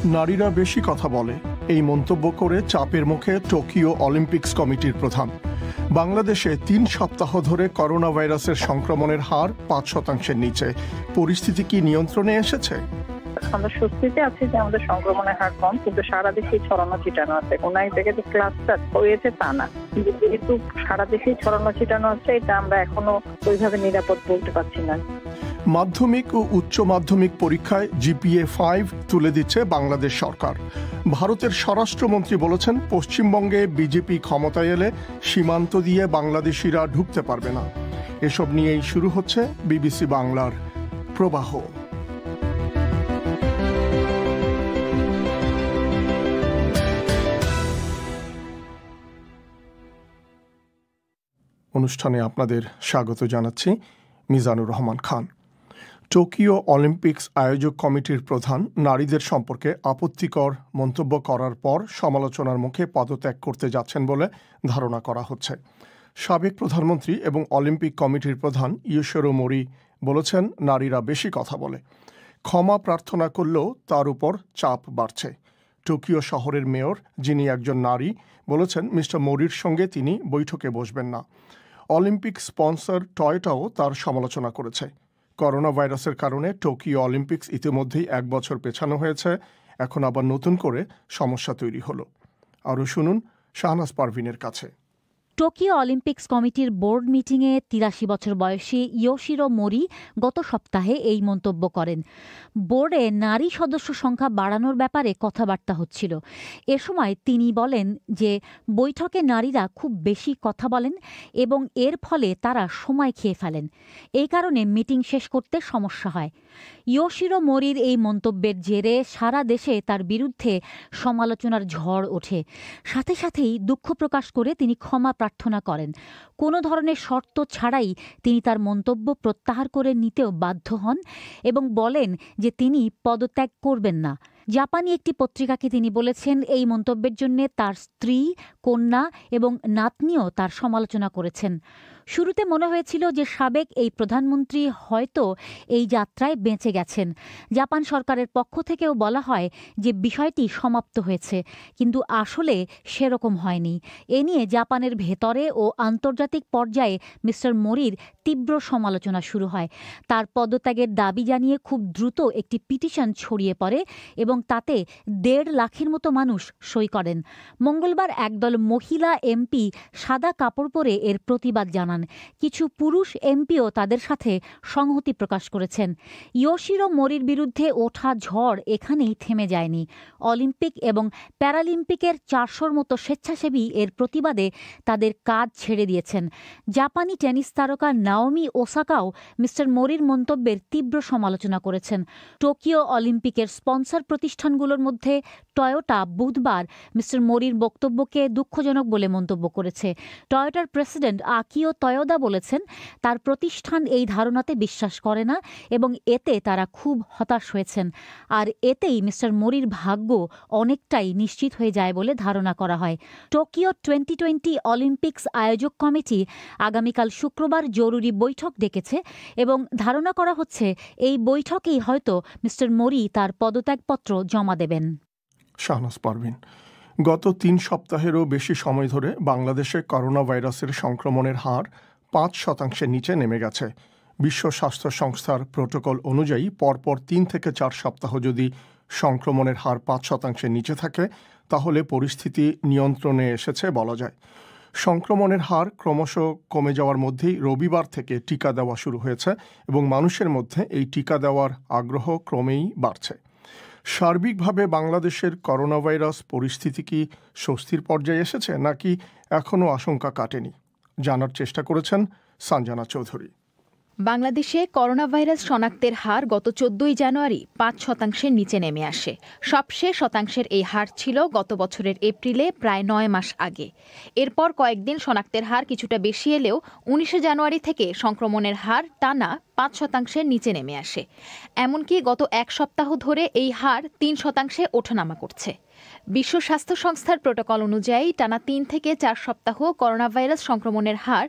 নারীরা বেশি কথা বলে, এই মন্তব্য করে চাপের মুখে টোকিও অলিম্পিক্স কমিটির প্রধান। বাংলাদেশে ৩ সপ্তাহ ধরে করোনা ভাইরাসের সংক্রমণের হার ৫% নিচে। পরিস্থিতি কি নিয়ন্ত্রণে এসেছে? আমরা স্বস্তিতে আছি যে আমাদের সংক্রমণের হার কম, কিন্তু সারা দেশেই ছড়ানো ছিটানো আছে। কোনো এক জায়গায় যে ক্লাস্টার হয়েছে তা না, যেহেতু সারা দেশেই ছড়ানো ছিটানো হচ্ছে, এটা আমরা এখনো ওইভাবে নিরাপদ বলতে পারছি না। মাধ্যমিক ও উচ্চ মাধ্যমিক পরীক্ষায় জিপিএ 5 তুলে দিচ্ছে বাংলাদেশ সরকার। ভারতের স্বরাষ্ট্রমন্ত্রী বলেছেন, পশ্চিমবঙ্গে বিজেপি ক্ষমতায় এলে সীমান্ত দিয়ে বাংলাদেশিরা ঢুকতে পারবে না। এসব নিয়েই শুরু হচ্ছে বিবিসি বাংলার প্রবাহ। অনুষ্ঠানে আপনাদের স্বাগত জানাচ্ছি, মিজানুর রহমান খান। টোকিও অলিম্পিক্স আয়োজক কমিটির প্রধান নারীদের সম্পর্কে আপত্তিকর মন্তব্য করার পর সমালোচনার মুখে পদত্যাগ করতে যাচ্ছেন বলে ধারণা করা হচ্ছে। সাবেক প্রধানমন্ত্রী এবং অলিম্পিক কমিটির প্রধান ইয়োশিরো মোরি বলেছেন, নারীরা বেশি কথা বলে। ক্ষমা প্রার্থনা করলেও তার উপর চাপ বাড়ছে। টোকিও শহরের মেয়র, যিনি একজন নারী, বলেছেন মিস্টার মোরির সঙ্গে তিনি বৈঠকে বসবেন না। অলিম্পিক স্পন্সর টয়োটাও তার সমালোচনা করেছে। করোনা ভাইরাসের কারণে টোকিও অলিম্পিক্স ইতিমধ্যেই 1 বছর পেছানো হয়েছে। এখন আবার নতুন করে সমস্যা তৈরি হলো। আরও শুনুন শাহনাজ পারভিনের কাছে। টোকিও অলিম্পিক্স কমিটির বোর্ড মিটিংয়ে 83 বছর বয়সী ইয়োশিরো মোরি গত সপ্তাহে এই মন্তব্য করেন। বোর্ডে নারী সদস্য সংখ্যা বাড়ানোর ব্যাপারে কথাবার্তা হচ্ছিল। এ সময় তিনি বলেন যে বৈঠকে নারীরা খুব বেশি কথা বলেন এবং এর ফলে তারা সময় খেয়ে ফেলেন। এই কারণে মিটিং শেষ করতে সমস্যা হয়। ইয়োশিরো মোরির এই মন্তব্যের জেরে সারা দেশে তার বিরুদ্ধে সমালোচনার ঝড় ওঠে। সাথে সাথেই দুঃখ প্রকাশ করে তিনি ক্ষমা প্রার্থনা করেন। কোনো ধরনের শর্ত ছাড়াই তিনি তার মন্তব্য প্রত্যাহার করে নিতেও বাধ্য হন এবং বলেন যে তিনি পদত্যাগ করবেন না। জাপানি একটি পত্রিকাকে তিনি বলেছেন, এই মন্তব্যের জন্য তার স্ত্রী, কন্যা এবং নাতনিও তার সমালোচনা করেছেন। শুরুতে মনে হয়েছিল যে সাবেক এই প্রধানমন্ত্রী হয়তো এই যাত্রায় বেঁচে গেছেন। জাপান সরকারের পক্ষ থেকেও বলা হয় যে বিষয়টি সমাপ্ত হয়েছে, কিন্তু আসলে সেরকম হয়নি। এ নিয়ে জাপানের ভেতরে ও আন্তর্জাতিক পর্যায়ে মিস্টার মোরির তীব্র সমালোচনা শুরু হয়। তার পদত্যাগের দাবি জানিয়ে খুব দ্রুত একটি পিটিশন ছড়িয়ে পড়ে এবং তাতে 1.5 লাখের মতো মানুষ সই করেন। মঙ্গলবার একদল মহিলা এমপি সাদা কাপড় পরে এর প্রতিবাদ জানান। কিছু পুরুষ এমপিও তাদের সাথে সংহতি প্রকাশ করেছেন। ইয়োশিরো মোরির বিরুদ্ধে ওঠা ঝড় এখানেই থেমে যায়নি। অলিম্পিক এবং প্যারালিম্পিকের 400-র মতো স্বেচ্ছাসেবী এর প্রতিবাদে তাদের কাজ ছেড়ে দিয়েছেন। জাপানি টেনিস তারকা নাওমি ওসাকাও মিস্টার মোরির মন্তব্যের তীব্র সমালোচনা করেছেন। টোকিও অলিম্পিকের স্পন্সর প্রতিষ্ঠানগুলোর মধ্যে টয়োটা বুধবার মিস্টার মোরির বক্তব্যকে দুঃখজনক বলে মন্তব্য করেছে। টয়োটার প্রেসিডেন্ট আকিও তয়োদা বলেছেন, তার প্রতিষ্ঠান এই ধারণাতে বিশ্বাস করে না এবং এতে তারা খুব হতাশ হয়েছেন। আর এতেই মিস্টার মোরির ভাগ্য অনেকটাই নিশ্চিত হয়ে যায় বলে ধারণা করা হয়। টোকিও 2020 অলিম্পিক্স আয়োজক কমিটি আগামীকাল শুক্রবার জরুরি বৈঠক ডেকেছে এবং ধারণা করা হচ্ছে এই বৈঠকেই হয়তো মিস্টার মোরি তার পদত্যাগপত্র জমা দেবেন। শাহনাজ পারভিন। গত 3 সপ্তাহেরও বেশি সময় ধরে বাংলাদেশে করোনা ভাইরাসের সংক্রমণের হার 5% নিচে নেমে গেছে। বিশ্ব স্বাস্থ্য সংস্থার প্রোটোকল অনুযায়ী পরপর 3 থেকে 4 সপ্তাহ যদি সংক্রমণের হার 5% নিচে থাকে, তাহলে পরিস্থিতি নিয়ন্ত্রণে এসেছে বলা যায়। সংক্রমণের হার ক্রমশ কমে যাওয়ার মধ্যেই রবিবার থেকে টিকা দেওয়া শুরু হয়েছে এবং মানুষের মধ্যে এই টিকা দেওয়ার আগ্রহ ক্রমেই বাড়ছে। সার্বিকভাবে বাংলাদেশের করোনা ভাইরাস পরিস্থিতি কি স্বস্তির পর্যায়ে এসেছে নাকি এখনও আশঙ্কা কাটেনি? জানার চেষ্টা করেছেন সঞ্জনা চৌধুরী। বাংলাদেশে করোনা ভাইরাস শনাক্তের হার গত 14 জানুয়ারি 5% নিচে নেমে আসে। সবশেষ শতাংশের এই হার ছিল গত বছরের এপ্রিলে, প্রায় 9 মাস আগে। এরপর কয়েকদিন শনাক্তের হার কিছুটা বেশি এলেও 19 জানুয়ারি থেকে সংক্রমণের হার টানা 5% নিচে নেমে আসে। এমনকি গত 1 সপ্তাহ ধরে এই হার 3% ওঠানামা করছে। বিশ্ব স্বাস্থ্য সংস্থার প্রোটোকল অনুযায়ী টানা ৩ থেকে ৪ সপ্তাহ করোনা ভাইরাস সংক্রমণের হার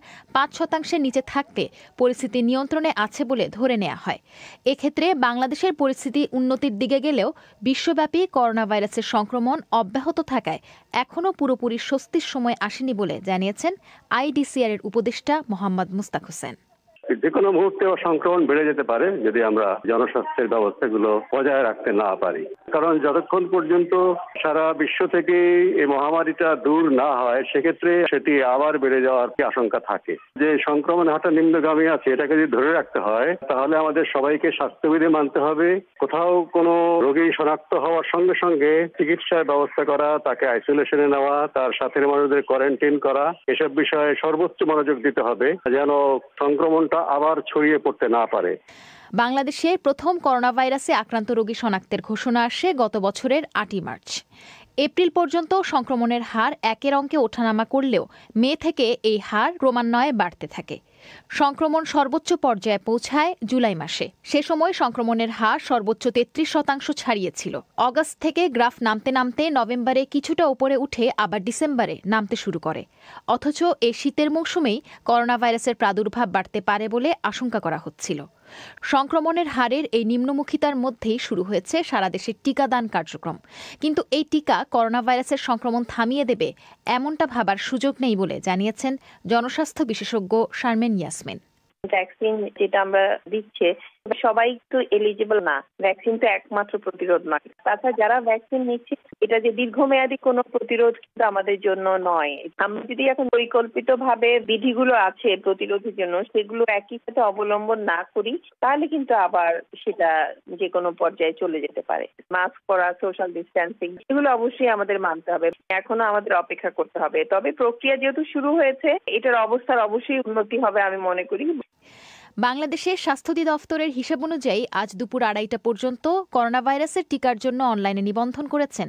৫% নিচে থাকতে পরিস্থিতি নিয়ন্ত্রণে আছে বলে ধরে নেওয়া হয়। এক্ষেত্রে বাংলাদেশের পরিস্থিতি উন্নতির দিকে গেলেও বিশ্বব্যাপী করোনা ভাইরাসের সংক্রমণ অব্যাহত থাকায় এখনও পুরোপুরি স্বস্তির সময় আসেনি বলে জানিয়েছেন আইডিসিআর এর উপদেষ্টা মোহাম্মদ মুস্তাক হোসেন। যে কোনো মুহূর্তে সংক্রমণ বেড়ে যেতে পারে যদি আমরা জনস্বাস্থ্যের ব্যবস্থাগুলো বজায় রাখতে না পারি। কারণ যতক্ষণ পর্যন্ত সারা বিশ্ব থেকে এই মহামারীটা দূর না হয় সেক্ষেত্রে সেটি আবার বেড়ে যাওয়ার আশঙ্কা থাকে। যে সংক্রমণ হারটা নিম্নগামী আছে এটাকে যদি ধরে রাখতে হয় তাহলে আমাদের সবাইকে স্বাস্থ্যবিধি মানতে হবে। কোথাও কোনো রোগী শনাক্ত হওয়ার সঙ্গে সঙ্গে চিকিৎসার ব্যবস্থা করা, তাকে আইসোলেশনে নেওয়া, তার সাথের মানুষদের কোয়ারেন্টাইন করা, এসব বিষয়ে সর্বোচ্চ মনোযোগ দিতে হবে যেন সংক্রমণটা আবার ছড়িয়ে পড়তে না পারে। বাংলাদেশে প্রথম করোনা ভাইরাসে আক্রান্ত রোগী শনাক্তের ঘোষণা আসে গত বছরের ৮ই মার্চ। এপ্রিল পর্যন্ত সংক্রমণের হার একের অঙ্কে ওঠানামা করলেও মে থেকে এই হার ক্রমান্বয়ে বাড়তে থাকে। সংক্রমণ সর্বোচ্চ পর্যায়ে পৌঁছায় জুলাই মাসে। সে সময় সংক্রমণের হার সর্বোচ্চ ৩৩% ছাড়িয়েছিল। অগাস্ট থেকে গ্রাফ নামতে নামতে নভেম্বরে কিছুটা উপরে উঠে আবার ডিসেম্বরে নামতে শুরু করে। অথচ এই শীতের মৌসুমেই করোনা ভাইরাসের প্রাদুর্ভাব বাড়তে পারে বলে আশঙ্কা করা হচ্ছিল। সংক্রমণের হারের এই নিম্নমুখিতার মধ্যেই শুরু হয়েছে সারা দেশে টিকাদান কার্যক্রম। কিন্তু এই টিকা করোনা ভাইরাসের সংক্রমণ থামিয়ে দেবে এমনটা ভাবার সুযোগ নেই বলে জানিয়েছেন জনস্বাস্থ্য বিশেষজ্ঞ শারমিন ইয়াসমিন। ভ্যাকসিন যেটা আমরা দিচ্ছে সবাই তো এলিজিবল না। ভ্যাকসিন তো একমাত্র প্রতিরোধ নয়। তাছাড়া যারা ভ্যাকসিন নিচ্ছে এটা যে দীর্ঘমেয়াদী কোনো প্রতিরোধ কিন্তু আমাদের জন্য নয়। আমরা যদি এখন পরিকল্পিতভাবে বিধিগুলো আছে প্রতিরোধের জন্য সেগুলো একই সাথে অবলম্বন না করি তাহলে কিন্তু আবার সেটা যে কোনো পর্যায়ে চলে যেতে পারে। মাস্ক পরা, সোশ্যাল ডিস্টেন্সিং এগুলো অবশ্যই আমাদের মানতে হবে। এখনো আমাদের অপেক্ষা করতে হবে। তবে প্রক্রিয়া যেহেতু শুরু হয়েছে এটার অবস্থার অবশ্যই উন্নতি হবে আমি মনে করি। বাংলাদেশের স্বাস্থ্য অধিদপ্তরের হিসেব অনুযায়ী আজ দুপুর ২:৩০ পর্যন্ত করোনা ভাইরাসের টিকার জন্য অনলাইনে নিবন্ধন করেছেন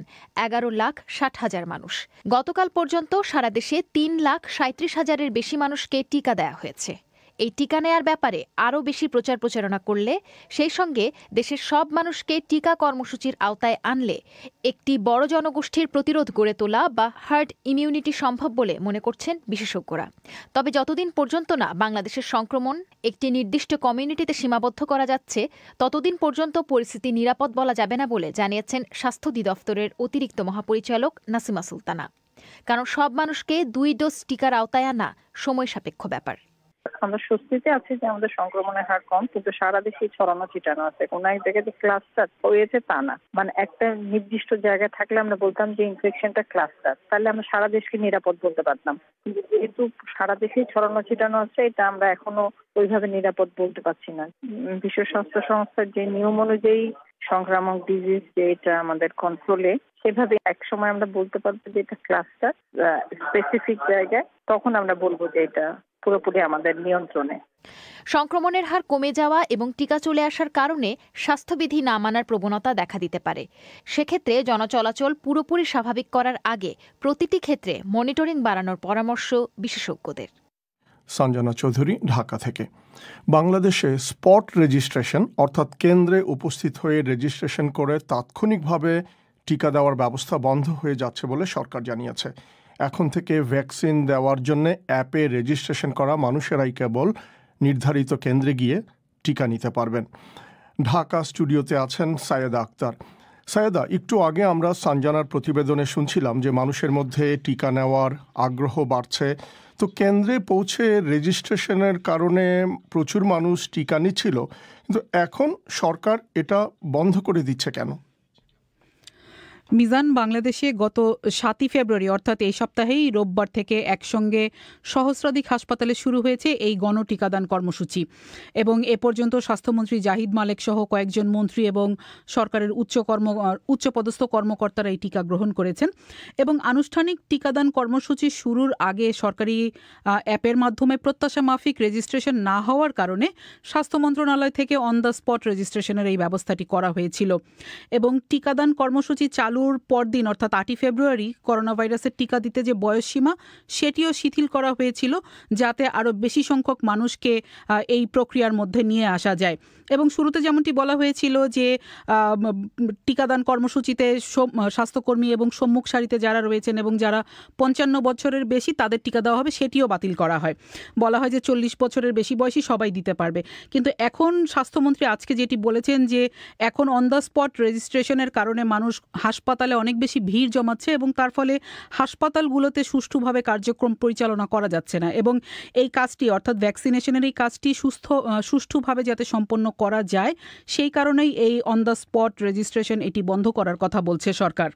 ১১,৬০,০০০ মানুষ। গতকাল পর্যন্ত সারা দেশে ৩,৩৭,০০০-এর বেশি মানুষকে টিকা দেওয়া হয়েছে। এই টিকা নেয়ার ব্যাপারে আরও বেশি প্রচার প্রচারণা করলে, সেই সঙ্গে দেশের সব মানুষকে টিকা কর্মসূচির আওতায় আনলে একটি বড় জনগোষ্ঠীর প্রতিরোধ গড়ে তোলা বা হার্ড ইমিউনিটি সম্ভব বলে মনে করছেন বিশেষজ্ঞরা। তবে যতদিন পর্যন্ত না বাংলাদেশের সংক্রমণ একটি নির্দিষ্ট কমিউনিটিতে সীমাবদ্ধ করা যাচ্ছে ততদিন পর্যন্ত পরিস্থিতি নিরাপদ বলা যাবে না বলে জানিয়েছেন স্বাস্থ্য অধিদপ্তরের অতিরিক্ত মহাপরিচালক নাসিমা সুলতানা। কারণ সব মানুষকে ২ ডোজ টিকার আওতায় আনা সময় সাপেক্ষ ব্যাপার। আমরা স্বস্তিতে আছি যে আমাদের সংক্রমণের হার কম, কিন্তু সারা দেশে ছড়ানো ছিটানো আছে। কোনো এক জায়গায় যে ক্লাস্টার হয়েছে তা না। মানে একটা নির্দিষ্ট জায়গায় থাকলে আমরা বলতাম যে ইনফেকশনটা ক্লাস্টার, তাহলে আমরা সারা দেশকে নিরাপদ বলতে পারতাম। কিন্তু যেহেতু সারা দেশেই ছড়ানো ছিটানো আছে এটা আমরা এখনো ওইভাবে নিরাপদ বলতে পারছি না। বিশ্ব স্বাস্থ্য সংস্থার যে নিয়ম অনুযায়ী সংক্রামক ডিজিজ যে এটা আমাদের কন্ট্রোলে, সেভাবে এক সময় আমরা বলতে পারবো যে এটা ক্লাস্টার স্পেসিফিক জায়গায়, তখন আমরা বলবো যে এটা পুরোপুরি আমাদের নিয়ন্ত্রণে। সংক্রমণের হার কমে যাওয়া এবং টিকা চলে আসার কারণে স্বাস্থ্যবিধি না মানার প্রবণতা দেখা দিতে পারে। সেক্ষেত্রে জনচলাচল পুরোপুরি স্বাভাবিক করার আগে প্রতিটি ক্ষেত্রে মনিটরিং বাড়ানোর পরামর্শ বিশেষজ্ঞদের। সঞ্জনা চৌধুরী, ঢাকা থেকে। বাংলাদেশে স্পট রেজিস্ট্রেশন অর্থাৎ কেন্দ্রে উপস্থিত হয়ে রেজিস্ট্রেশন করে তাৎক্ষণিকভাবে টিকা দেওয়ার ব্যবস্থা বন্ধ হয়ে যাচ্ছে বলে সরকার জানিয়েছে। এখন থেকে ভ্যাকসিন দেওয়ার জন্য অ্যাপে রেজিস্ট্রেশন করা মানুষেরাই কেবল নির্ধারিত কেন্দ্রে গিয়ে টিকা নিতে পারবেন। ঢাকা স্টুডিওতে আছেন সায়েদা আক্তার। সায়েদা, একটু আগে আমরা সঞ্জনার প্রতিবেদনে শুনছিলাম যে মানুষের মধ্যে টিকা নেওয়ার আগ্রহ বাড়ছে। তো কেন্দ্রে পৌঁছে রেজিস্ট্রেশনের কারণে প্রচুর মানুষ টিকা নিচ্ছিল, কিন্তু এখন সরকার এটা বন্ধ করে দিচ্ছে কেন? মিজান, বাংলাদেশে গত ৭ই ফেব্রুয়ারি অর্থাৎ এই সপ্তাহেই রোববার থেকে একসঙ্গে সহস্রাধিক হাসপাতালে শুরু হয়েছে এই গণটিকাদান কর্মসূচি এবং এ পর্যন্ত স্বাস্থ্যমন্ত্রী জাহিদ মালেক সহ কয়েকজন মন্ত্রী এবং সরকারের উচ্চপদস্থ কর্মকর্তারা এই টিকা গ্রহণ করেছেন। এবং আনুষ্ঠানিক টিকাদান কর্মসূচি শুরুর আগে সরকারি অ্যাপের মাধ্যমে প্রত্যাশা মাফিক রেজিস্ট্রেশন না হওয়ার কারণে স্বাস্থ্য মন্ত্রণালয় থেকে অন দ্য স্পট রেজিস্ট্রেশনের এই ব্যবস্থাটি করা হয়েছিল এবং টিকাদান কর্মসূচি চালু চালুর পরদিন অর্থাৎ 8ই ফেব্রুয়ারি করোনা ভাইরাসের টিকা দিতে যে বয়সসীমা সেটিও শিথিল করা হয়েছিল, যাতে আরও বেশি সংখ্যক মানুষকে এই প্রক্রিয়ার মধ্যে নিয়ে আসা যায়। এবং শুরুতে যেমনটি বলা হয়েছিল যে টিকাদান কর্মসূচিতে স্বাস্থ্যকর্মী এবং সম্মুখ সারিতে যারা রয়েছেন এবং যারা 55 বছরের বেশি তাদের টিকা দেওয়া হবে, সেটিও বাতিল করা হয়। বলা হয় যে 40 বছরের বেশি বয়সী সবাই দিতে পারবে। কিন্তু এখন স্বাস্থ্যমন্ত্রী আজকে যেটি বলেছেন যে এখন অন দ্য স্পট রেজিস্ট্রেশনের কারণে মানুষ হাসপাতালে অনেক বেশি ভিড় জমাচ্ছে এবং তার ফলে হাসপাতালগুলোতে সুষ্ঠুভাবে কার্যক্রম পরিচালনা করা যাচ্ছে না, এবং এই কাজটি অর্থাৎ ভ্যাকসিনেশনের এই কাজটি সুষ্ঠুভাবে যাতে সম্পন্ন করা যায় সেই কারণেই এই অন দ্য স্পট রেজিস্ট্রেশন এটি বন্ধ করার কথা বলছে সরকার।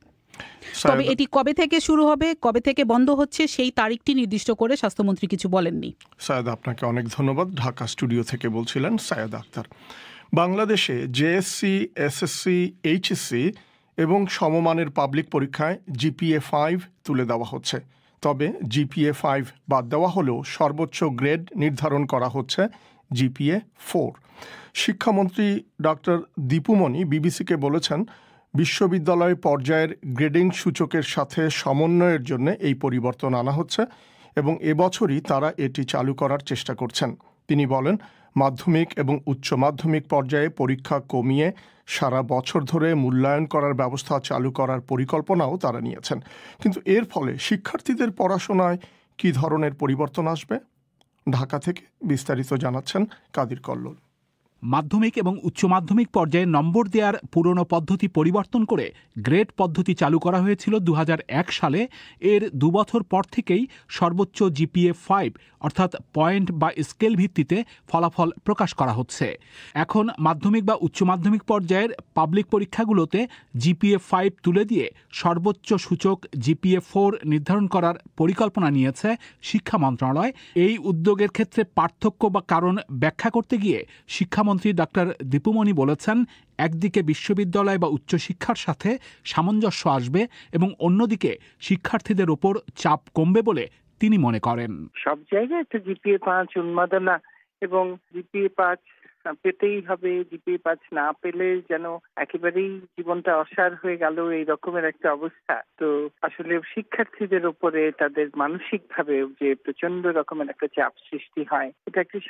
তবে এটি কবে থেকে শুরু হবে, কবে থেকে বন্ধ হচ্ছে সেই তারিখটি নির্দিষ্ট করে স্বাস্থ্যমন্ত্রী কিছু বলেননি। সায়েদ, আপনাকে অনেক ধন্যবাদ। ঢাকা স্টুডিও থেকে বলছিলেন সায়েদ আক্তার। বাংলাদেশে জেএসসি, এসএসসি, এইচএসসি এবং সমমানের পাবলিক পরীক্ষায় জিপিএ 5 তুলে দেওয়া হচ্ছে। তবে জিপিএ 5 বাদ দেওয়া হলেও সর্বোচ্চ গ্রেড নির্ধারণ করা হচ্ছে জিপিএ 4। শিক্ষামন্ত্রী ডক্টর দীপুমণি বিবিসিকে বলেছেন, বিশ্ববিদ্যালয় পর্যায়ের গ্রেডিং সূচকের সাথে সমন্বয়ের জন্য এই পরিবর্তন আনা হচ্ছে এবং এবছরই তারা এটি চালু করার চেষ্টা করছেন। তিনি বলেন, মাধ্যমিক এবং উচ্চ মাধ্যমিক পর্যায়ে পরীক্ষা কমিয়ে সারা বছর ধরে মূল্যায়ন করার ব্যবস্থা চালু করার পরিকল্পনাও তারা নিয়েছেন। কিন্তু এর ফলে শিক্ষার্থীদের পড়াশোনায় কী ধরনের পরিবর্তন আসবে? ঢাকা থেকে বিস্তারিত জানাচ্ছেন কাদির কল্লোল। মাধ্যমিক এবং উচ্চ মাধ্যমিক পর্যায়ে নম্বর দেওয়ার পুরনো পদ্ধতি পরিবর্তন করে গ্রেড পদ্ধতি চালু করা হয়েছিল 2001 সালে। এর 2 বছর পর থেকেই সর্বোচ্চ জিপিএ 5 অর্থাৎ পয়েন্ট বা স্কেল ভিত্তিতে ফলাফল প্রকাশ করা হচ্ছে। এখন মাধ্যমিক বা উচ্চ মাধ্যমিক পর্যায়ের পাবলিক পরীক্ষাগুলোতে জিপিএ 5 তুলে দিয়ে সর্বোচ্চ সূচক জিপিএ 4 নির্ধারণ করার পরিকল্পনা নিয়েছে শিক্ষা মন্ত্রণালয়। এই উদ্যোগের ক্ষেত্রে পার্থক্য বা কারণ ব্যাখ্যা করতে গিয়ে শিক্ষামন্ত্রী ডক্টর দীপুমণি বলেছেন, একদিকে বিশ্ববিদ্যালয় বা উচ্চশিক্ষার সাথে সামঞ্জস্য আসবে এবং অন্যদিকে শিক্ষার্থীদের ওপর চাপ কমবে বলে তিনি মনে করেন। সব জায়গায় একটা জিপিএ 5 উন্মাদনা এবং জিপিএ 5 পেতেই হবে, জিপিএ 5 না পেলে যেন একেবারেই জীবনটা অসার হয়ে গেল, এই রকমের একটা অবস্থা। তো আসলে শিক্ষার্থীদের উপরে তাদের মানসিকভাবে যে প্রচন্ড রকমের একটা চাপ সৃষ্টি হয়, এটা একটা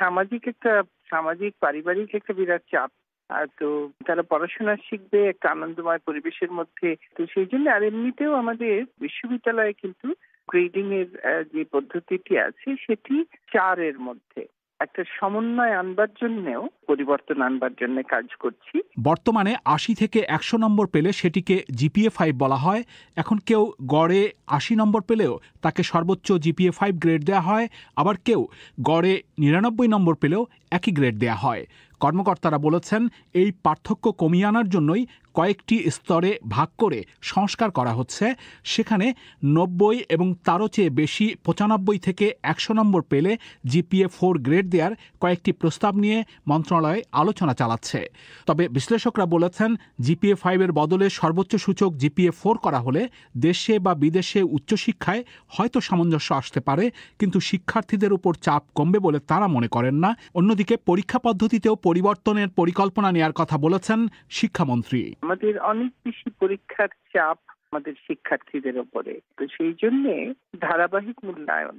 সামাজিক পারিবারিক একটা বিরাট চাপ। আর তো তারা পড়াশোনা শিখবে একটা আনন্দময় পরিবেশের মধ্যে। তো সেই জন্য আর এমনিতেও আমাদের বিশ্ববিদ্যালয়ে কিন্তু গ্রেডিং এর যে পদ্ধতিটি আছে সেটি 4-এর মধ্যে একটা সমন্বয় আনবার জন্যও পরিবর্তন আনবার জন্য কাজ করছি। বর্তমানে 80 থেকে 100 নম্বর পেলে সেটিকে জিপিএ 5 বলা হয়। এখন কেউ গড়ে 80 নম্বর পেলেও তাকে সর্বোচ্চ জিপিএ 5 গ্রেড দেওয়া হয়, আবার কেউ গড়ে 99 নম্বর পেলেও একই গ্রেড দেওয়া হয়। কর্মকর্তারা বলেছেন, এই পার্থক্য কমিয়ে আনার জন্যই কয়েকটি স্তরে ভাগ করে সংস্কার করা হচ্ছে। সেখানে 90 এবং তারও চেয়ে বেশি 95 থেকে 100 নম্বর পেলে জিপিএ 4 গ্রেড দেওয়ার কয়েকটি প্রস্তাব নিয়ে মন্ত্রণালয় আলোচনা চালাচ্ছে। তবে বিশ্লেষকরা বলেছেন, জিপিএ 5 এর বদলে সর্বোচ্চ সূচক জিপিএ 4 করা হলে দেশে বা বিদেশে উচ্চশিক্ষায় হয়তো সামঞ্জস্য আসতে পারে, কিন্তু শিক্ষার্থীদের উপর চাপ কমবে বলে তারা মনে করেন না। অন্যদিকে পরীক্ষা পদ্ধতিতেও পরিবর্তনের পরিকল্পনা নেওয়ার কথা বলেছেন শিক্ষামন্ত্রী। আমাদের অনেক বেশি পরীক্ষার চাপ আমাদের শিক্ষার্থীদের উপরে, তো সেই জন্য ধারাবাহিক মূল্যায়ন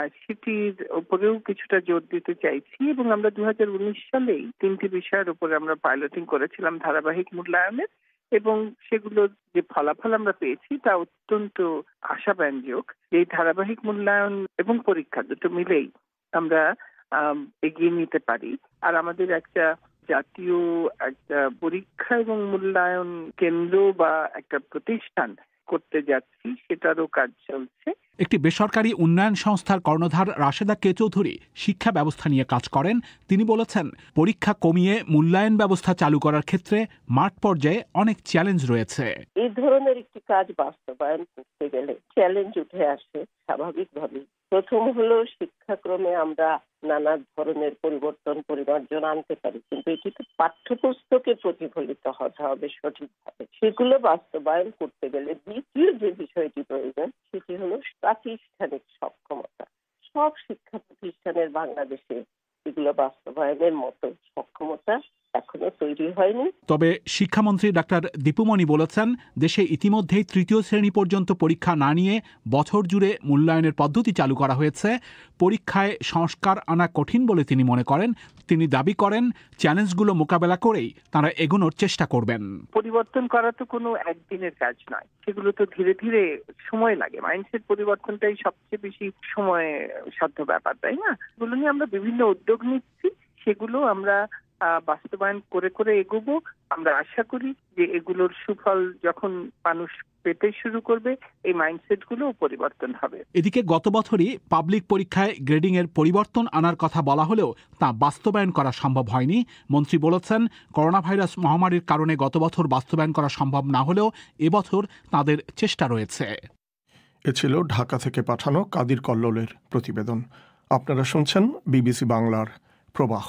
সেটির উপরেও কিছুটা জোর দিতে চাইছি। এবং আমরা 2019 সালেই 3টি বিষয়ের উপরে আমরা পাইলটিং করেছিলাম ধারাবাহিক মূল্যায়নের, এবং সেগুলোর যে ফলাফল আমরা পেয়েছি তা অত্যন্ত আশাব্যঞ্জক। এই ধারাবাহিক মূল্যায়ন এবং পরীক্ষা দুটো মিলেই আমরা এগিয়ে নিতে পারি। আর আমাদের একটা জাতীয় একটা পরীক্ষা এবং মূল্যায়ন কেন্দ্র বা একটা প্রতিষ্ঠান করতে যাচ্ছি, সেটারও কাজ চলছে। একটি বেসরকারি উন্নয়ন সংস্থার কর্ণধার রাশেদা কে চৌধুরী শিক্ষা ব্যবস্থা নিয়ে কাজ করেন। তিনি বলেছেন, পরীক্ষা কমিয়ে মূল্যায়ন ব্যবস্থা চালু করার ক্ষেত্রে মাঠ পর্যায়ে অনেক চ্যালেঞ্জ রয়েছে। এই ধরনের একটি কাজ বাস্তবায়ন করতে গেলে চ্যালেঞ্জ উঠে আসে স্বাভাবিকভাবে। প্রথম হলো শিক্ষাক্রমে আমরা নানা ধরনের পরিমার্জন আনতে পারি, কিন্তু এটি তো পাঠ্যপুস্তকে প্রতিফলিত হতে হবে সঠিকভাবে। সেগুলো বাস্তবায়ন করতে গেলে দ্বিতীয় যে বিষয়টি প্রয়োজন সেটি হলো প্রাতিষ্ঠানিক সক্ষমতা। সব শিক্ষা প্রতিষ্ঠানের বাংলাদেশে এগুলো বাস্তবায়নের মতো সক্ষমতা এখনো তৈরি কিছুই হয়নি। তবে শিক্ষামন্ত্রী ডাক্তার দীপুমণি বলেছেন, দেশে ইতিমধ্যেই তৃতীয় শ্রেণী পর্যন্ত পরীক্ষা না নিয়ে বছর জুড়ে মূল্যায়নের পদ্ধতি চালু করা হয়েছে। পরীক্ষায় সংস্কার আনা কঠিন বলে তিনি মনে করেন। তিনি দাবি করেন, চ্যালেঞ্জগুলো মোকাবেলা করেই তারা এগোনোর চেষ্টা করবেন। পরিবর্তন করা তো কোনো একদিনের কাজ নয়, সেগুলো তো ধীরে ধীরে সময় লাগে। মাইন্ডসেট পরিবর্তনটাই সবচেয়ে বেশি সময় সাধ্য ব্যাপার, তাই না? এগুলো নিয়ে আমরা বিভিন্ন উদ্যোগ নিচ্ছি, সেগুলো আমরা বাস্তবায়ন করে করে এগোবো। আমরা আশা করি যে এগুলোর সুফল যখন মানুষ পেতে শুরু করবে, এই মাইন্ডসেট গুলো পরিবর্তন হবে। এদিকে গত বছরই পাবলিক পরীক্ষায় গ্রেডিং এর পরিবর্তন আনার কথা বলা হলেও তা বাস্তবায়ন করা সম্ভব হয়নি। মন্ত্রী বলেছেন, করোনা ভাইরাস মহামারীর কারণে গত বছর বাস্তবায়ন করা সম্ভব না হলেও এবছর তাদের চেষ্টা রয়েছে। এ ছিল ঢাকা থেকে পাঠানো কাদির কল্লোলের প্রতিবেদন। আপনারা শুনছেন বিবিসি বাংলার প্রবাহ।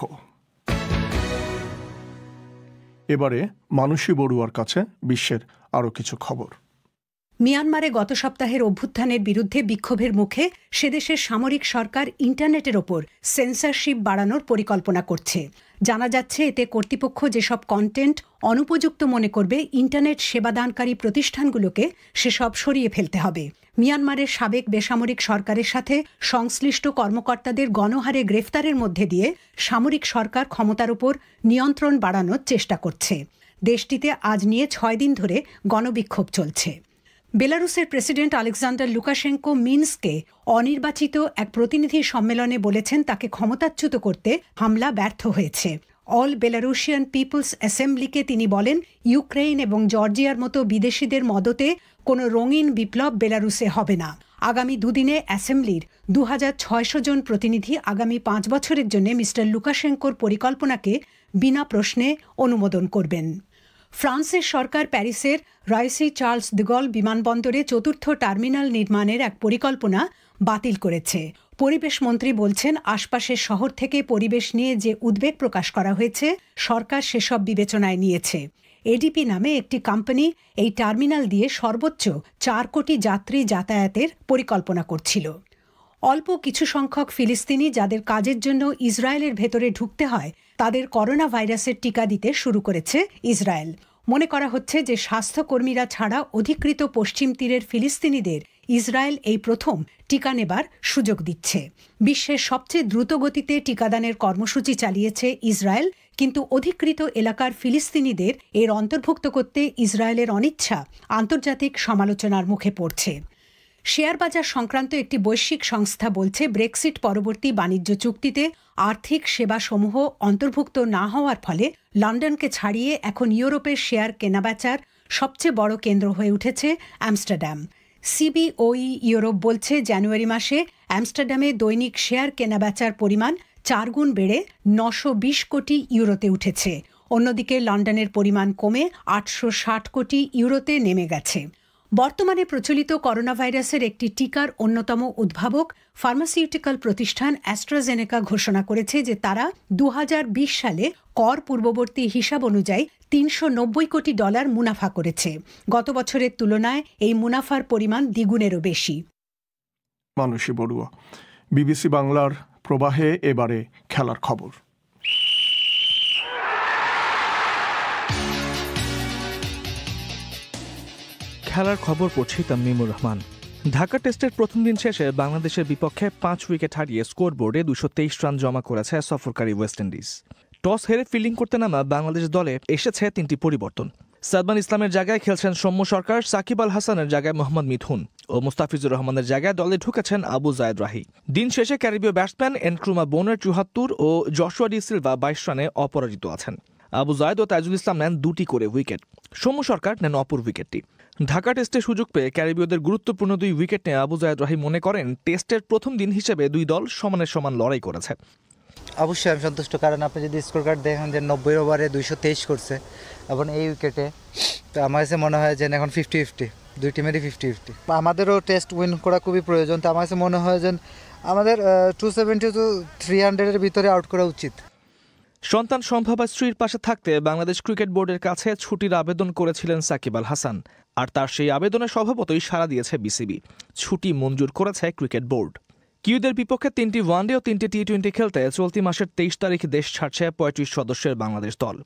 এবারে মানসী বড়ুয়ার কাছে বিশ্বের আরও কিছু খবর। মিয়ানমারে গত সপ্তাহের অভ্যুত্থানের বিরুদ্ধে বিক্ষোভের মুখে সেদেশের সামরিক সরকার ইন্টারনেটের ওপর সেন্সরশিপ বাড়ানোর পরিকল্পনা করছে। জানা যাচ্ছে, এতে কর্তৃপক্ষ যেসব কন্টেন্ট অনুপযুক্ত মনে করবে, ইন্টারনেট সেবাদানকারী প্রতিষ্ঠানগুলোকে সেসব সরিয়ে ফেলতে হবে। মিয়ানমারের সাবেক বেসামরিক সরকারের সাথে সংশ্লিষ্ট কর্মকর্তাদের গণহারে গ্রেফতারের মধ্যে দিয়ে সামরিক সরকার ক্ষমতার উপর নিয়ন্ত্রণ বাড়ানোর চেষ্টা করছে। দেশটিতে আজ নিয়ে 6 দিন ধরে গণবিক্ষোভ চলছে। বেলারুসের প্রেসিডেন্ট আলেকজান্ডার লুকাশেঙ্কো মিনস্কে অনির্বাচিত এক প্রতিনিধি সম্মেলনে বলেছেন, তাকে ক্ষমতাচ্যুত করতে হামলা ব্যর্থ হয়েছে। অল বেলারুশিয়ান পিপলস অ্যাসেম্বলিকে তিনি বলেন, ইউক্রেন এবং জর্জিয়ার মতো বিদেশিদের মদতে কোনো রঙিন বিপ্লব বেলারুসে হবে না। আগামী দুদিনে অ্যাসেম্বলির 2600 জন প্রতিনিধি আগামী 5 বছরের জন্য মিস্টার লুকাশেঙ্কোর পরিকল্পনাকে বিনা প্রশ্নে অনুমোদন করবেন। ফ্রান্সের সরকার প্যারিসের রয়সি চার্লস দ্য গল বিমানবন্দরে 4র্থ টার্মিনাল নির্মাণের এক পরিকল্পনা বাতিল করেছে। পরিবেশ মন্ত্রী বলছেন, আশপাশের শহর থেকে পরিবেশ নিয়ে যে উদ্বেগ প্রকাশ করা হয়েছে, সরকার সেসব বিবেচনায় নিয়েছে। এডিপি নামে একটি কোম্পানি এই টার্মিনাল দিয়ে সর্বোচ্চ 4 কোটি যাত্রী যাতায়াতের পরিকল্পনা করছিল। অল্প কিছু সংখ্যক ফিলিস্তিনি যাদের কাজের জন্য ইসরায়েলের ভেতরে ঢুকতে হয়, তাদের করোনা ভাইরাসের টিকা দিতে শুরু করেছে ইসরায়েল। মনে করা হচ্ছে যে স্বাস্থ্যকর্মীরা ছাড়া অধিকৃত পশ্চিম তীরের ফিলিস্তিনিদের ইসরায়েল এই প্রথম টিকা নেবার সুযোগ দিচ্ছে। বিশ্বের সবচেয়ে দ্রুত গতিতে টিকাদানের কর্মসূচি চালিয়েছে ইসরায়েল, কিন্তু অধিকৃত এলাকার ফিলিস্তিনিদের এর অন্তর্ভুক্ত করতে ইসরায়েলের অনিচ্ছা আন্তর্জাতিক সমালোচনার মুখে পড়ছে। শেয়ার বাজার সংক্রান্ত একটি বৈশ্বিক সংস্থা বলছে, ব্রেক্সিট পরবর্তী বাণিজ্য চুক্তিতে আর্থিক সেবাসমূহ অন্তর্ভুক্ত না হওয়ার ফলে লন্ডনকে ছাড়িয়ে এখন ইউরোপের শেয়ার কেনাবেচার সবচেয়ে বড় কেন্দ্র হয়ে উঠেছে আমস্টারডাম। সিবিওই ইউরোপ বলছে, জানুয়ারি মাসে আমস্টারডামে দৈনিক শেয়ার কেনাবেচার পরিমাণ 4 গুণ বেড়ে 920 কোটি ইউরোতে উঠেছে। অন্যদিকে লন্ডনের পরিমাণ কমে 860 কোটি ইউরোতে নেমে গেছে। বর্তমানে প্রচলিত করোনা ভাইরাসের একটি টিকার অন্যতম উদ্ভাবক ফার্মাসিউটিক্যাল প্রতিষ্ঠান অ্যাস্ট্রাজেনেকা ঘোষণা করেছে যে তারা 2020 সালে কর পূর্ববর্তী হিসাব অনুযায়ী $390 কোটি মুনাফা করেছে। গত বছরের তুলনায় এই মুনাফার পরিমাণ দ্বিগুণেরও বেশি। মানসী বড়ুয়া, বিবিসি বাংলার প্রবাহে এবারে খেলার খবর। খেলার খবর পড়ছি তামিমুর রহমান। ঢাকা টেস্টের প্রথম দিন শেষে বাংলাদেশের বিপক্ষে 5 উইকেট হারিয়ে স্কোরবোর্ডে 223 রান জমা করেছে সফরকারী ওয়েস্ট ইন্ডিজ। টস হেরে ফিল্ডিং করতে নামা বাংলাদেশ দলে এসেছে 3টি পরিবর্তন। সাদমান ইসলামের জায়গায় খেলছেন সৌম্য সরকার, সাকিব আল হাসানের জায়গায় মোহাম্মদ মিথুন ও মুস্তাফিজুর রহমানের জায়গায় দলে ঢুকেছেন আবু জায়েদ রাহি। দিন শেষে ক্যারিবীয় ব্যাটসম্যান এনক্রুমা বোনের 74 ও জশুয়া ডি সিলভা 22 রানে অপরাজিত আছেন। আবু জায়েদ ও তাইজুল ইসলাম নেন 2টি করে উইকেট। সৌম্য সরকার নেন অপর উইকেটটি। ঢাকা টেস্টে সুযোগ পেয়ে ক্যারিবীয়দের গুরুত্বপূর্ণ 2 উইকেট নিয়ে আবু জায়েদ রাহি মনে করেন, টেস্টের প্রথম দিন হিসেবে 2 দল সমানের সমান লড়াই করেছে। অবশ্যই আমি সন্তুষ্ট, কারণ আপনি যদি স্কোর কার্ড দেখেন যে 90 ওভারে 223 করছে এবং এই উইকেটে, তো আমার কাছে মনে হয় যে এখন 50-50, 2 টিমেরই 50-50। আমাদেরও টেস্ট উইন করা খুবই প্রয়োজন। তো আমার কাছে মনে হয় যে আমাদের 270 to 300-এর ভিতরে আউট করা উচিত। সন্তান সম্ভাবা স্ত্রীর পাশে থাকতে বাংলাদেশ ক্রিকেট বোর্ডের কাছে ছুটির আবেদন করেছিলেন সাকিব আল হাসান, আর তার সেই আবেদনে স্বভাবতই সাড়া দিয়েছে বিসিবি। ছুটি মঞ্জুর করেছে ক্রিকেট বোর্ড। কিউদের বিপক্ষে 3টি ওয়ানডে ও 3টি টি-20 খেলতে চলতি মাসের 23 তারিখ দেশ ছাড়ছে 35 সদস্যের বাংলাদেশ দল।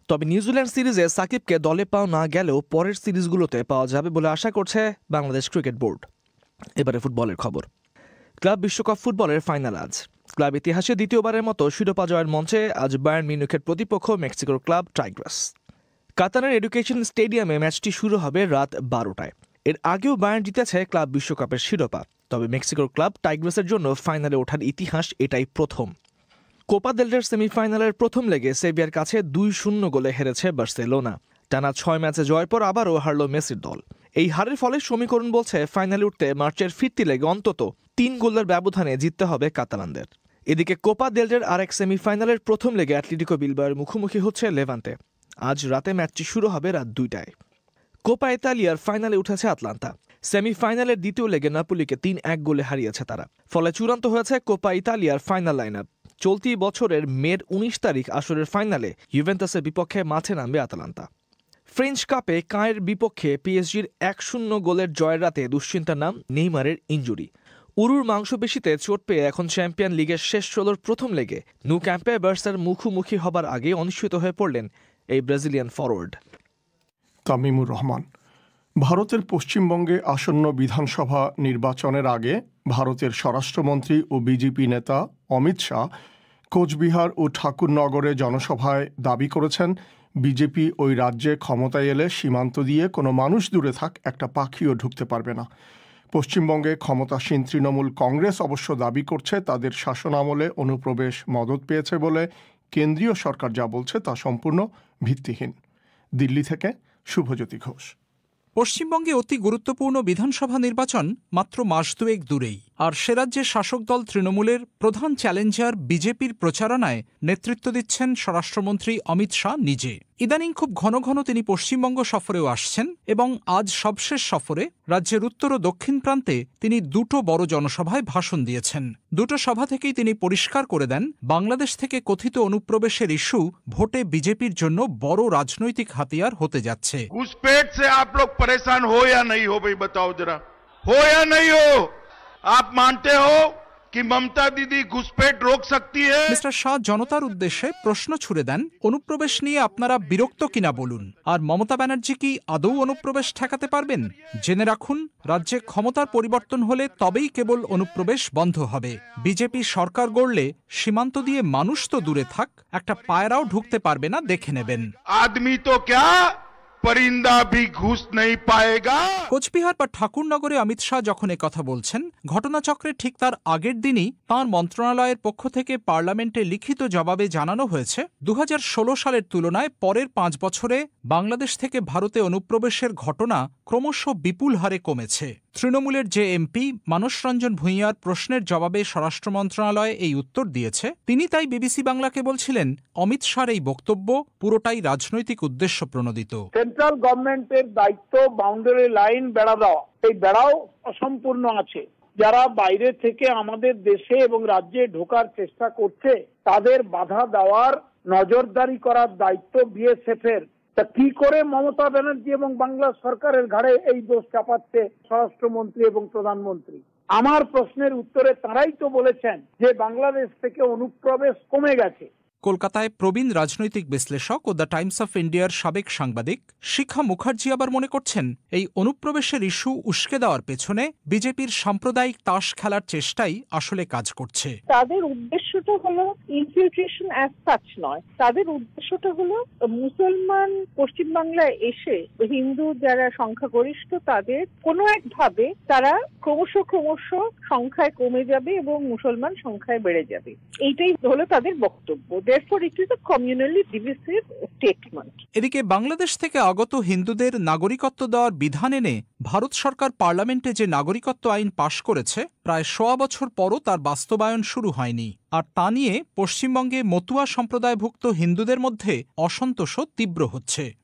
তবে নিউজিল্যান্ড সিরিজে সাকিবকে দলে পাওয়া না গেলেও পরের সিরিজগুলোতে পাওয়া যাবে বলে আশা করছে বাংলাদেশ ক্রিকেট বোর্ড। এবারে ফুটবলের খবর। ক্লাব বিশ্বকাপ ফুটবলের ফাইনাল আজ। ক্লাব ইতিহাসে দ্বিতীয়বারের মতো শিরোপা জয়ের মঞ্চে আজ বায়ার্ন মিউনিখের প্রতিপক্ষ মেক্সিকোর ক্লাব টাইগ্রাস। কাতারের এডুকেশন স্টেডিয়ামে ম্যাচটি শুরু হবে রাত 12টায়। এর আগেও বায়ার্ন জিতেছে ক্লাব বিশ্বকাপের শিরোপা, তবে মেক্সিকোর ক্লাব টাইগ্রাসের জন্য ফাইনালে ওঠার ইতিহাস এটাই প্রথম। কোপা দেল রের সেমিফাইনালের প্রথম লেগে সেভিয়ার কাছে 2-0 গোলে হেরেছে বার্সেলোনা। টানা 6 ম্যাচে জয়ের পর আবারও হারল মেসির দল। এই হারের ফলে সমীকরণ বলছে ফাইনালে উঠতে মার্চের ফিরতি লেগে অন্তত 3 গোলের ব্যবধানে জিততে হবে কাতালানদের। এদিকে কোপা দেল রের আরেক সেমিফাইনালের প্রথম লেগে অ্যাটলেটিকো বিলবাওয়ের মুখোমুখি হচ্ছে লেভান্তে। আজ রাতে ম্যাচটি শুরু হবে রাত 2টায়। কোপা ইতালিয়ার ফাইনালে উঠেছে আটলান্টা। সেমিফাইনালের দ্বিতীয় লেগে নাপোলিকে 3-1 গোলে হারিয়েছে তারা। ফলে চূড়ান্ত হয়েছে কোপা ইতালিয়ার ফাইনাল লাইন আপ। চলতি বছরের মের 19 তারিখ আসরের ফাইনালে ইউভেন্টাসের বিপক্ষে মাঠে নামবে আটালান্টা। ফ্রেঞ্চ কাপে কাঁয়ের বিপক্ষে পিএসজির 1-0 গোলের জয়ের রাতে দুশ্চিন্তার নাম নেইমারের ইনজুরি। উরুর মাংসপেশিতে চোট পেয়ে এখন চ্যাম্পিয়ন লিগের শেষ 16 প্রথম লেগে নু ক্যাম্পে বার্সার মুখোমুখি হবার আগে অনিশ্চিত হয়ে পড়লেন এই ব্রাজিলিয়ান ফরওয়ার্ড। তামিমুর রহমান। ভারতের পশ্চিমবঙ্গে আসন্ন বিধানসভা নির্বাচনের আগে ভারতের স্বরাষ্ট্রমন্ত্রী ও বিজেপি নেতা অমিত শাহ কোচবিহার ও ঠাকুরনগরে জনসভায় দাবি করেছেন, বিজেপি ওই রাজ্যে ক্ষমতায় এলে সীমান্ত দিয়ে কোনো মানুষ দূরে থাক, একটা পাখিও ঢুকতে পারবে না। পশ্চিমবঙ্গে ক্ষমতাসীন তৃণমূল কংগ্রেস অবশ্য দাবি করছে তাদের শাসনামলে অনুপ্রবেশ মদত পেয়েছে বলে কেন্দ্রীয় সরকার যা বলছে তা সম্পূর্ণ ভিত্তিহীন। দিল্লি থেকে শুভজ্যোতি ঘোষ। পশ্চিমবঙ্গে অতি গুরুত্বপূর্ণ বিধানসভা নির্বাচন মাত্র মাস দুয়েক দূরেই, আর সে রাজ্যের শাসক দল তৃণমূলের প্রধান চ্যালেঞ্জার বিজেপির প্রচারণায় নেতৃত্ব দিচ্ছেন স্বরাষ্ট্রমন্ত্রী অমিত শাহ নিজে। ইদানিং খুব ঘন ঘন তিনি পশ্চিমবঙ্গ সফরেও আসছেন এবং আজ সবশেষ সফরে রাজ্যের উত্তর ও দক্ষিণ প্রান্তে তিনি 2টো বড় জনসভায় ভাষণ দিয়েছেন। 2টো সভা থেকেই তিনি পরিষ্কার করে দেন, বাংলাদেশ থেকে কথিত অনুপ্রবেশের ইস্যু ভোটে বিজেপির জন্য বড় রাজনৈতিক হাতিয়ার হতে যাচ্ছে। घुसपैठ से आप लोग परेशान हो या नहीं हो, भाई बताओ जरा, हो या नहीं हो? आप मानते हो कि ममता दीदी घुसपैठ रोक सकती है? মিস্টার শাহ জনতার উদ্দেশ্যে প্রশ্ন ছুড়ে দেন, অনুপ্রবেশ নিয়ে আপনারা বিরক্ত কিনা বলুন, আর মমতা ব্যানার্জি কি আদৌ অনুপ্রবেশ ঠেকাতে পারবেন? জেনে রাখুন, রাজ্যে ক্ষমতার পরিবর্তন হলে তবেই কেবল অনুপ্রবেশ বন্ধ হবে। বিজেপি সরকার গড়লে সীমান্ত দিয়ে মানুষ তো দূরে থাক, একটা পায়রাও ঢুকতে পারবে না, দেখে নেবেন। आदमी तो क्या परिंदा भी घुस नहीं पाएगा। কোচবিহার বা ঠাকুরনগরে অমিত শাহ যখন কথা বলছেন, ঘটনাচক্রে ঠিক তার আগের দিনই তাঁর মন্ত্রণালয়ের পক্ষ থেকে পার্লামেন্টে লিখিত জবাবে জানানো হয়েছে, 2016 সালের তুলনায় পরের 5 বছরে বাংলাদেশ থেকে ভারতে অনুপ্রবেশের ঘটনা ক্রমশ বিপুল হারে কমেছে। তৃণমূলের যে এমপি মানস রঞ্জন ভূঁইয়ার প্রশ্নের জবাবে স্বরাষ্ট্র মন্ত্রণালয় এই উত্তর দিয়েছে। তিনি তাই বিবিসি বাংলাকে বলছিলেন, অমিত শাহর এই বক্তব্য পুরোটাই রাজনৈতিক উদ্দেশ্য প্রণোদিত। সেন্ট্রাল গভর্নমেন্টের দায়িত্ব বাউন্ডারি লাইন বেড়া দেওয়া, এই বেড়াও অসম্পূর্ণ আছে। যারা বাইরে থেকে আমাদের দেশে এবং রাজ্যে ঢোকার চেষ্টা করছে তাদের বাধা দেওয়ার, নজরদারি করার দায়িত্ব বিএসএফ এর। তা কি করে মমতা ব্যানার্জি এবং বাংলা সরকারের ঘাড়ে এই দোষ চাপাচ্ছে স্বরাষ্ট্রমন্ত্রী এবং প্রধানমন্ত্রী? আমার প্রশ্নের উত্তরে তারাই তো বলেছেন যে বাংলাদেশ থেকে অনুপ্রবেশ কমে গেছে। কলকাতায় প্রবীণ রাজনৈতিক বিশ্লেষক ও দ্য টাইমস অফ ইন্ডিয়ার সাবেক সাংবাদিক শিখা মুখার্জি আবার মনে করছেন, এই অনুপ্রবেশের ইস্যু উস্কে দেওয়ার পেছনে বিজেপির সাম্প্রদায়িক তাস খেলার চেষ্টাই আসলে কাজ করছে। তাদের উদ্দেশ্যটা হলো ইনফিল্ট্রেশন অ্যাজ সাচ নয়, তাদের উদ্দেশ্যটা হলো মুসলমান পশ্চিমবাংলায় এসে হিন্দু যারা সংখ্যাগরিষ্ঠ তাদের কোনো একভাবে তারা ক্রমশ সংখ্যায় কমে যাবে এবং মুসলমান সংখ্যায় বেড়ে যাবে, এইটাই হলো তাদের বক্তব্য। Therefore, it is a communally divisive statement. এদিকে বাংলাদেশ থেকে আগত হিন্দুদের নাগরিকত্ব দেওয়ার বিধান এনে ভারত সরকার পার্লামেন্টে যে নাগরিকত্ব আইন পাশ করেছে, প্রায় 100 বছর পরও তার বাস্তবায়ন শুরু হয়নি। আর তা নিয়ে পশ্চিমবঙ্গে মতুয়া সম্প্রদায়ভুক্ত হিন্দুদের মধ্যে অসন্তোষও তীব্র হচ্ছে।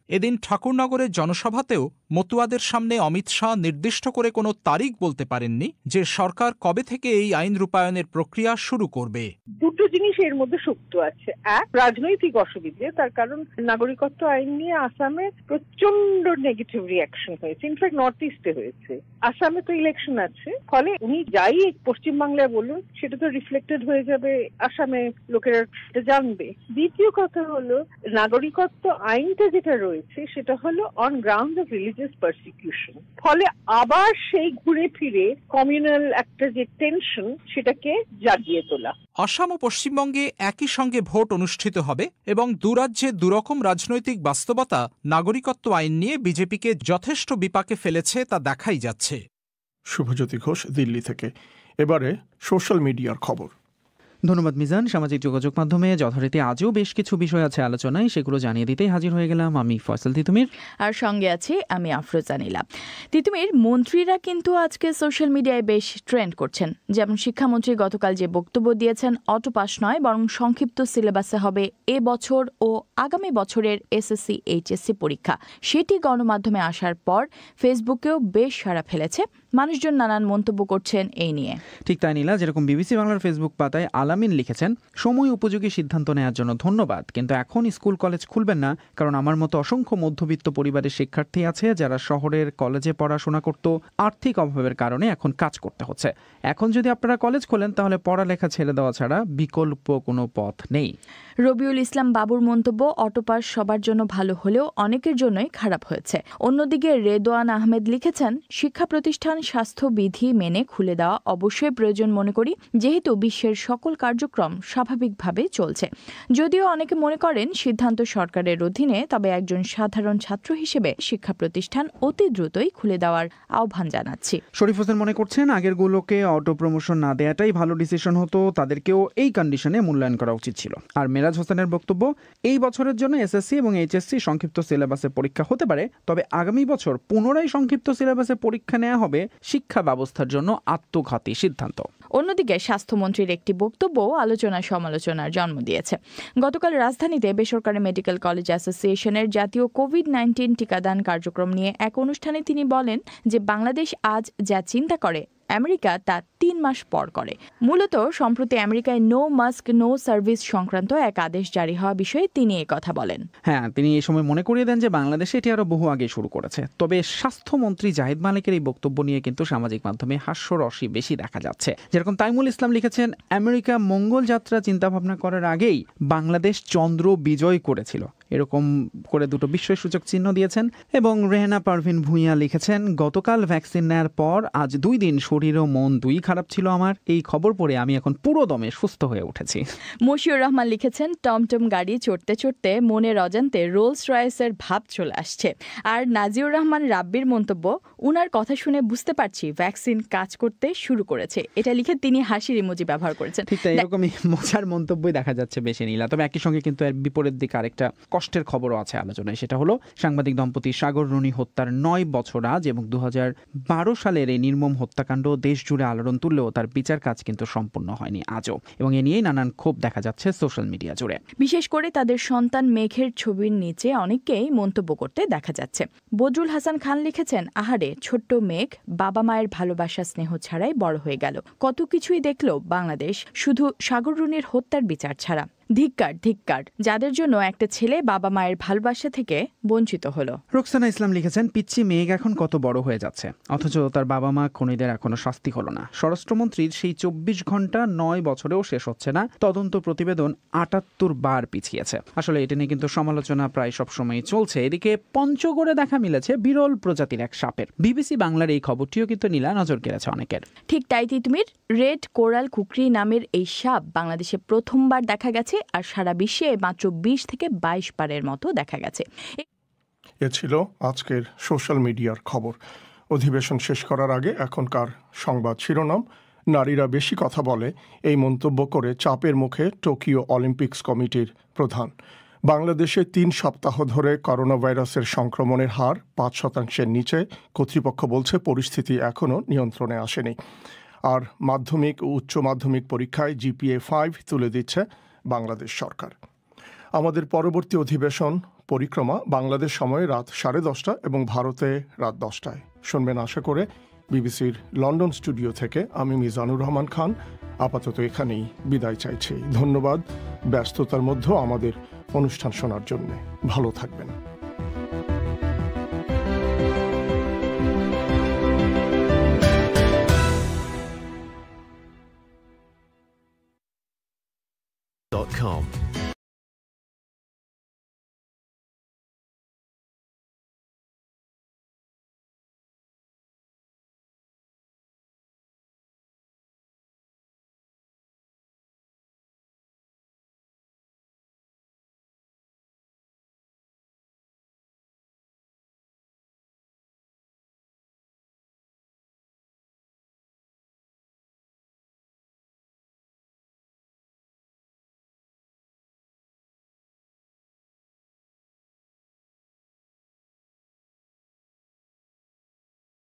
এদিন ঠাকুরনগরের জনসভাতেও মতুয়াদের সামনে অমিত শাহ নির্দিষ্ট করে কোনো তারিখ বলতে পারেননি যে সরকার কবে থেকে এই আইন রূপায়ণের প্রক্রিয়া শুরু করবে। দুটো জিনিস এর মধ্যে সুপ্ত আছে। এক, রাজনৈতিক অসুবিধে, তার কারণ নাগরিকত্ব আইন নিয়ে আসামে প্রচন্ড নেগেটিভ রিয়াকশন হয়েছে, ইনফ্যাক্ট নর্থ ইস্টে হয়েছে। আসামে তো ইলেকশন আছে, ফলে উনি যাই পশ্চিমবাংলায় বলুন সেটা তো রিফ্লেক্টেড হয়ে যাবে আসামে, লোকেরা সেটা জানবে। দ্বিতীয় কথা হলো নাগরিকত্ব আইনটা যেটা রয়েছে সেটা হলো on ground of religious persecution, ফলে আবার সেই ঘুরে ফিরে কমিউনাল একটা যে টেনশন সেটাকে জাগিয়ে তোলা। আসাম ও পশ্চিমবঙ্গে একই সঙ্গে ভোট অনুষ্ঠিত হবে এবং দুরাজ্যে দুরকম রাজনৈতিক বাস্তবতা নাগরিকত্ব আইন নিয়ে বিজেপিকে যথেষ্ট বিপাকে ফেলেছে তা দেখাই যাচ্ছে। শুভজ্যোতি ঘোষ, দিল্লি থেকে। এবারে সোশ্যাল মিডিয়ার খবর। ধন্যবাদ মিজান। সামাজিক যোগাযোগ মাধ্যমে যথারীতি আজও বেশ কিছু বিষয় আছে আলোচনায়, সেগুলো জানিয়ে দিতেই হাজির হয়ে গেলাম আমি ফয়সাল তিতুমির, আর সঙ্গে আছি আমি আফরোজা নীলা। তিতুমির, মন্ত্রীরা কিন্তু আজকে সোশ্যাল মিডিয়ায় বেশ ট্রেন্ড করছেন। যেমন শিক্ষামন্ত্রী গতকাল যে বক্তব্য দিয়েছেন, অটো পাস নয় বরং সংক্ষিপ্ত সিলেবাসে হবে এ বছর ও আগামী বছরের এসএসসি এইচএসসি পরীক্ষা, সেটি গণমাধ্যমে আসার পর ফেসবুকেও বেশ সাড়া ফেলেছে। মানুষজন নানান মন্তব্য করছেন এই নিয়ে। ঠিক তাই নীলা, যেরকম বিবিসি বাংলার ফেসবুক পাতায় আলামিন লিখেছেন, সময় উপযোগী সিদ্ধান্ত নেওয়ার জন্য ধন্যবাদ, কিন্তু এখন স্কুল কলেজ খুলবেন না, কারণ আমার মতো অসংখ্য মধ্যবিত্ত পরিবারের শিক্ষার্থী আছে যারা শহরের কলেজে পড়াশোনা করত, আর্থিক অভাবের কারণে এখন কাজ করতে হচ্ছে। এখন যদি আপনারা কলেজ খোলেন তাহলে পড়ালেখা ছেড়ে দেওয়া ছাড়া বিকল্প কোনো পথ নেই। রবিউল ইসলাম বাবুর মন্তব্য, অটোপাস সবার জন্য ভালো হলেও অনেকের জন্যই খারাপ হয়েছে। অন্যদিকে রেদোয়ান আহমেদ লিখেছেন, শিক্ষা প্রতিষ্ঠান স্বাস্থ্যবিধি মেনে খুলে দেওয়া অবশ্যই প্রয়োজন মনে করি, যেহেতু বিশ্বের সকল কার্যক্রম স্বাভাবিকভাবে চলছে। যদিও অনেকে মনে করেন সিদ্ধান্ত সরকারের অধীনে, তবে একজন সাধারণ ছাত্র হিসেবে শিক্ষা প্রতিষ্ঠান অতি দ্রুতই খুলে দেওয়ার আহ্বান জানাচ্ছি। শরীফ হোসেন মনে করছেন, আগেরগুলোকে অটো প্রমোশন না দেওয়াটাই ভালো ডিসিশন হতো, তাদেরকেও এই কন্ডিশনে মূল্যায়ন করা উচিত ছিল। আর মেরাজ হোসেনের বক্তব্য, এই বছরের জন্য এসএসসি এবং এইচএসসি সংক্ষিপ্ত সিলেবাসে পরীক্ষা হতে পারে, তবে আগামী বছর পুনরায় সংক্ষিপ্ত সিলেবাসে পরীক্ষা নেওয়া হবে শিক্ষা ব্যবস্থার জন্য আত্মঘাতী সিদ্ধান্ত। অন্যদিকে স্বাস্থ্যমন্ত্রীর একটি বক্তব্য আলোচনা সমালোচনার জন্ম দিয়েছে। গতকাল রাজধানীতে বেসরকারি মেডিকেল কলেজ অ্যাসোসিয়েশনের জাতীয় কোভিড-19 টিকাদান কার্যক্রম নিয়ে এক অনুষ্ঠানে তিনি বলেন যে বাংলাদেশ আজ যা চিন্তা করে আমেরিকা তা 3 মাস পর করে। মূলত সম্প্রতি আমেরিকায় নো মাস্ক নো সার্ভিস সংক্রান্ত এক আদেশ জারি হওয়া বিষয়ে তিনি এই কথা বলেন। হ্যাঁ, তিনি এই সময় মনে করিয়ে দেন যে বাংলাদেশে এটি আরো বহু আগে শুরু করেছে। তবে স্বাস্থ্যমন্ত্রী জাহিদ মালিকের এই বক্তব্য নিয়ে কিন্তু সামাজিক মাধ্যমে হাস্যরসই বেশি দেখা যাচ্ছে। যেরকম তাইমুল ইসলাম লিখেছেন, আমেরিকা মঙ্গল যাত্রা চিন্তা ভাবনা করার আগেই বাংলাদেশ চন্দ্র বিজয় করেছিল, এরকম করে দুটো বিস্ময় সূচক চিহ্ন দিয়েছেন। এবং রেহানা পারভিন ভুঁইয়া লিখেছেন, গতকাল ভ্যাকসিন নেওয়ার পর আজ 2 দিন শরীর ও মন দুই খারাপ ছিল আমার, এই খবর পড়ে আমি এখন পুরো দমে সুস্থ হয়ে উঠেছি। মশিউর রহমান লিখেছেন, টমটম গাড়ি চড়তে চড়তে মনের অজান্তে রোলস রয়েসের ভাব চলে আসছে। আর নাজিউর রহমান রাব্বির মন্তব্য, উনার কথা শুনে বুঝতে পারছি ভ্যাকসিন কাজ করতে শুরু করেছে, এটা লিখে তিনি হাসির ইমোজি ব্যবহার করেছেন। ঠিক তাই, এরকমই মজার মন্তব্যই দেখা যাচ্ছে বেশি নীলা। তবে একই সঙ্গে কিন্তু এর বিপরীত দিকে আরেকটা কষ্টের খবরও আছে আলোচনায়, সেটা হলো সাংবাদিক দম্পতি সাগর রুনি হত্যার 9 বছর আজ, এবং 2012 সালের এই নির্মম হত্যাকাণ্ড দেশ জুড়ে আলোড়ন তুললেও তার বিচার কাজ কিন্তু সম্পূর্ণ হয়নি আজও, এবং এ নিয়েই নানান ক্ষোভ দেখা যাচ্ছে সোশ্যাল মিডিয়া জুড়ে। বিশেষ করে তাদের সন্তান মেঘের ছবির নিচে অনেককেই মন্তব্য করতে দেখা যাচ্ছে। বদরুল হাসান খান লিখেছেন, আহারে ছোট্ট মেঘ বাবা মায়ের ভালোবাসা স্নেহ ছাড়াই বড় হয়ে গেল, কত কিছুই দেখলো বাংলাদেশ শুধু সাগর রুনির হত্যার বিচার ছাড়া। ধিক্কার ধিক্কার, যাদের জন্য একটা ছেলে বাবা মায়ের ভালোবাসা থেকে বঞ্চিত হলো। রোকসানা ইসলাম লিখেছেন, পিচ্চি মেঘ এখন কত বড় হয়ে যাচ্ছে, অথচ তার বাবা মা খুনিদের এখনো শাস্তি হলো না। স্বরাষ্ট্রমন্ত্রীর সেই 24 ঘন্টা 9 বছরেও শেষ হচ্ছে না, তদন্ত প্রতিবেদন 78 বার পিছিয়েছে। আসলে এটা নিয়ে কিন্তু সমালোচনা প্রায় সবসময় চলছে। এদিকে পঞ্চগড়ে দেখা মিলেছে বিরল প্রজাতির এক সাপের। বিবিসি বাংলার এই খবরটিও কিন্তু নীলা নজর কেড়েছে অনেকের। ঠিক তাই তিতুমির, রেড কোরাল কুকরি নামের এই সাপ বাংলাদেশে প্রথমবার দেখা গেছে, আর সারা বিশ্বে মাত্র 20 থেকে 22 বারের মতো দেখা গেছে। এ ছিল আজকের সোশ্যাল মিডিয়ার খবর। অধিবেশন শেষ করার আগে এখনকার সংবাদ শিরোনাম। নারীরা বেশি কথা বলে, এই মন্তব্য করে চাপের মুখে টোকিও অলিম্পিক্স কমিটির প্রধান। বাংলাদেশে 3 সপ্তাহ ধরে করোনা ভাইরাসের সংক্রমণের হার 5% নিচে। কর্তৃপক্ষ বলছে পরিস্থিতি এখনও নিয়ন্ত্রণে আসেনি। আর মাধ্যমিক ও উচ্চ মাধ্যমিক পরীক্ষায় GPA 5 তুলে দিচ্ছে বাংলাদেশ সরকার। আমাদের পরবর্তী অধিবেশন পরিক্রমা বাংলাদেশ সময়ে রাত 10:30 এবং ভারতে রাত 10টায় শুনবেন আশা করে বিবিসির লন্ডন স্টুডিও থেকে আমি মিজানুর রহমান খান আপাতত এখানেই বিদায় চাইছি। ধন্যবাদ ব্যস্ততার মধ্যেও আমাদের অনুষ্ঠান শোনার জন্য। ভালো থাকবেন। .com